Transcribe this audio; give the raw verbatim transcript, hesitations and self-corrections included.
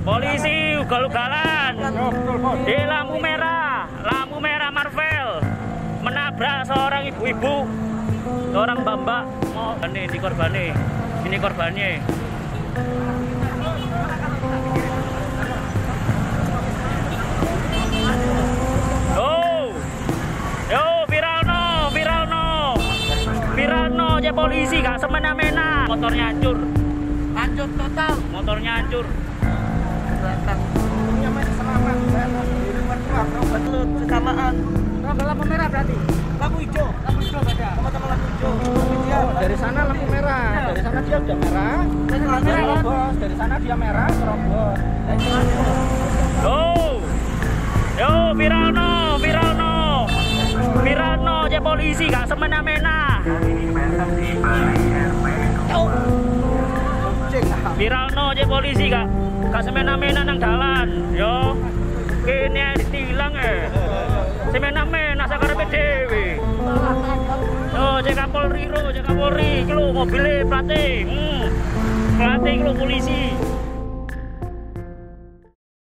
Polisi ugal-ugalan di lampu merah, lampu merah Marvel menabrak seorang ibu-ibu, seorang mbak-mbak. Oh, ini di korbannya, ini korbannya. Oh, yo viral no, viral no, viral no, ya polisi gak semena-mena. Motornya hancur, Hancur total. motornya hancur. Betul, kesamaan. Kalau lampu merah berarti? Lampu hijau. Lampu hijau beda. Sama-sama lampu hijau. Dia Oh, dari sana lampu merah. Dari sana dia udah merah. dari lampu merah. Terobos. Dari sana dia merah, terobos. Yo, yo viral no, viral no, viral no, ya polisi gak semena-mena. Viral no, ya polisi gak gak semena-mena nang dalan. Yo, kene ditilang eh. Semena-mena sakarepe dhewe. Yo, cek Kapolri ro, cek Kapolri iki lho mobile plate. Hmm. Plate iki lho polisi.